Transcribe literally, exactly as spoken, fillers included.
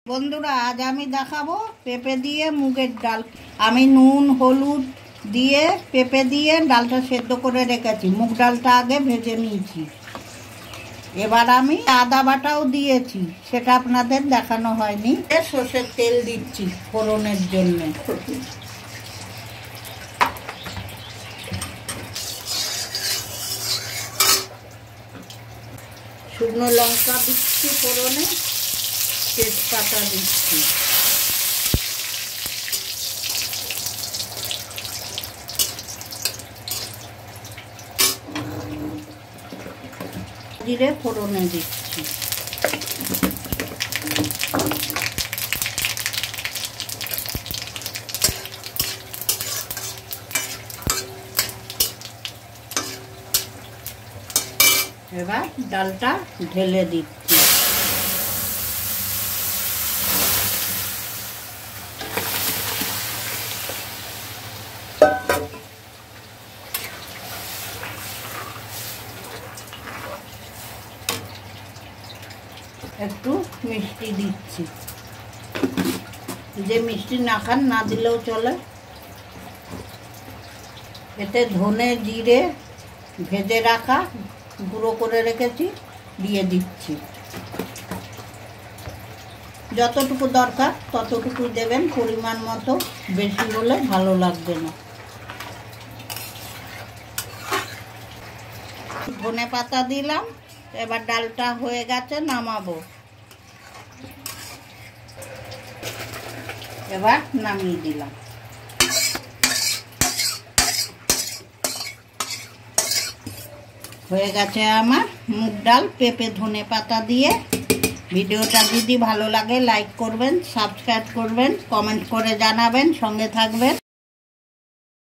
বন্ধুরা আজ আমি দেখাবো পেঁপে দিয়ে মুগের ডাল। আমি নুন হলুদ দিয়ে পেঁপে দিয়ে ডালটা সেদ্ধ করে রেখেছি। মুগ ডালটা আগে ভেজে নিয়েছি। এবার আমি আদা বাটাও দিয়েছি, সেটা আপনাদের দেখানো হয়নি। সর্ষের তেল দিচ্ছি ফোড়নের জন্য। শুকনো লঙ্কা দিচ্ছি ফোড়নে, তেজপাতা দিচ্ছি, জিরে ফোড়নে দিচ্ছি, এবার ডালটা ঢেলে দিচ্ছি। একটু মিষ্টি দিচ্ছি, যে মিষ্টি না খান না দিলেও চলে। এতে ধনে জিরে ভেজে রাখা গুঁড়ো করে রেখেছি, দিয়ে দিচ্ছি। যতটুকু দরকার ততটুকু দেবেন, পরিমাণ মতো, বেশি হলে ভালো লাগবে না। ধনে পাতা দিলাম। এবার ডালটা হয়ে গেছে, নামাবো। এবার নামিয়ে দিলাম। হয়ে গেছে আমার মুগ ডাল পেঁপে ধনে পাতা দিয়ে। ভিডিওটা যদি ভালো লাগে লাইক করবেন, সাবস্ক্রাইব করবেন, কমেন্ট করে জানাবেন, সঙ্গে থাকবেন।